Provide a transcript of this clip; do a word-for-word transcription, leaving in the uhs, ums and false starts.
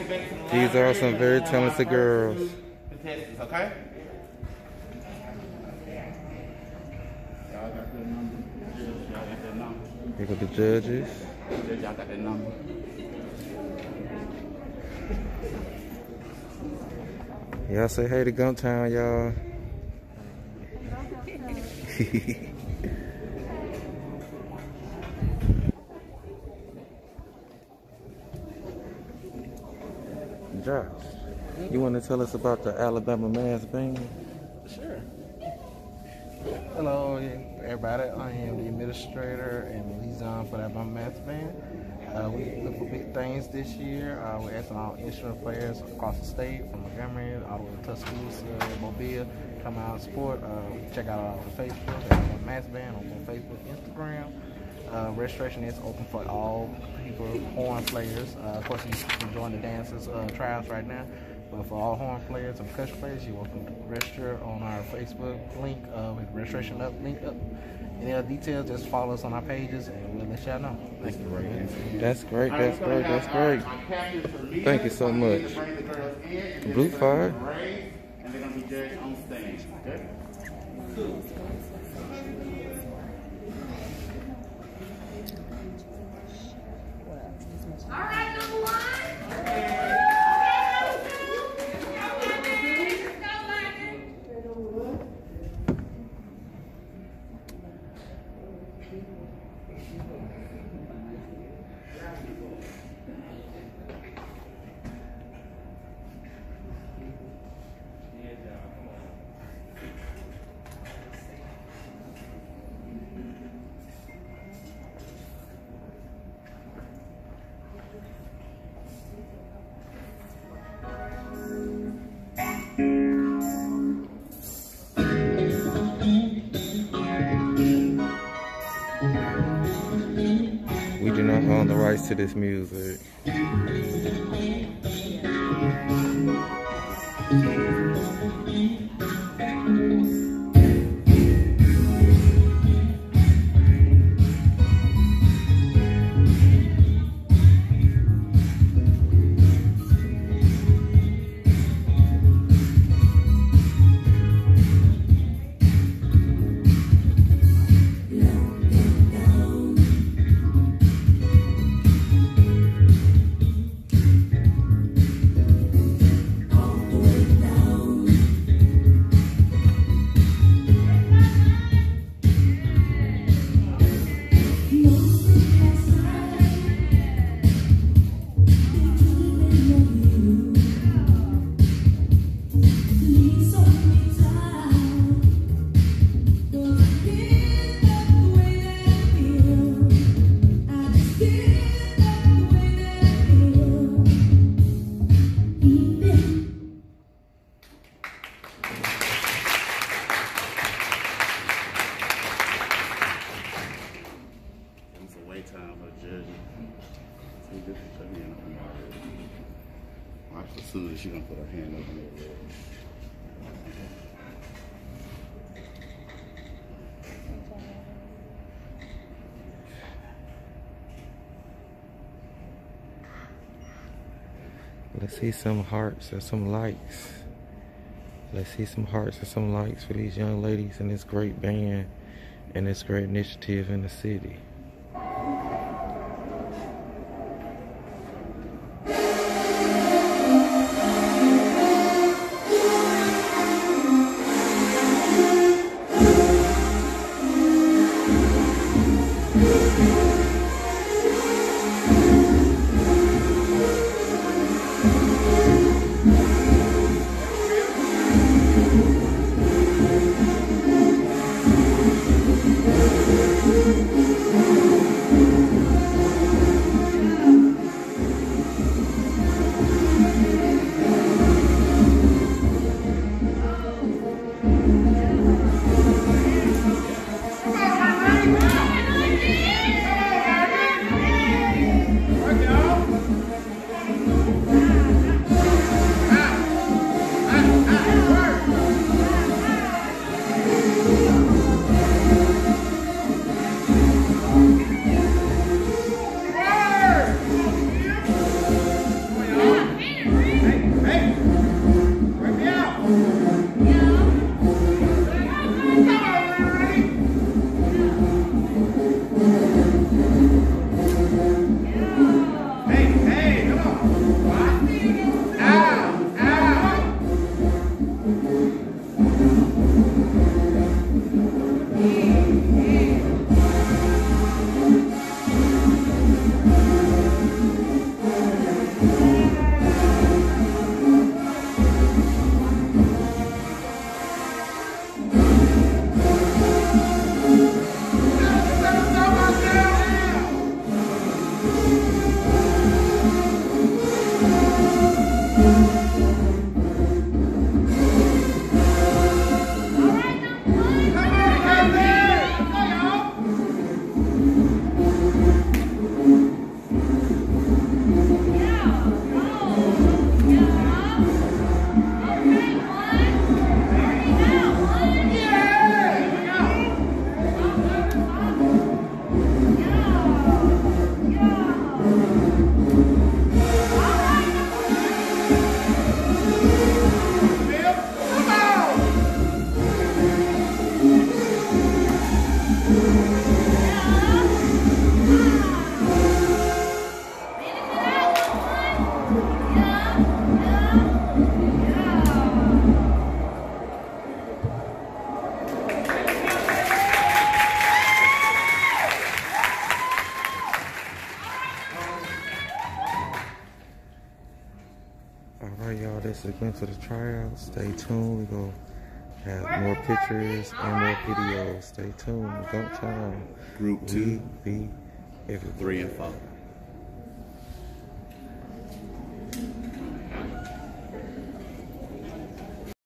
These are some very talented girls. Okay? Y'all got that number. Y'all got that number. Here go the judges. Y'all got that number. Y'all say hey to Gumptown, y'all. Josh, you want to tell us about the Alabama Mass Band? Sure. Hello, everybody. I am the administrator and liaison for the Alabama Mass Band. Uh, we look for big things this year. Uh, we're asking all instrument players across the state, from Montgomery all the way to Tuscaloosa, Mobile, come out and support. Uh, check out our Facebook, the Alabama Mass Band on Facebook, Instagram. Uh, registration is open for all people, horn players. Uh, of course, you can join the dancers uh, tryouts right now. But for all horn players and percussion players, you're welcome to register on our Facebook link uh, with registration up, link up. Any other details, just follow us on our pages and we'll let y'all know. Thank you. That's great, that's great, that's great. Thank you so much. Blue Fire. And they're going to be judged on stage, okay? All right, number one. We do not own the rights to this music. As soon as she's gonna put her hand over there. Let's see some hearts or some likes. Let's see some hearts or some likes for these young ladies and this great band and this great initiative in the city. Thank you. This is a glimpse of the tryouts. Stay tuned. We're going to have more pictures and more videos. Stay tuned. Don't time. Group two, We be everywhere. three, and four.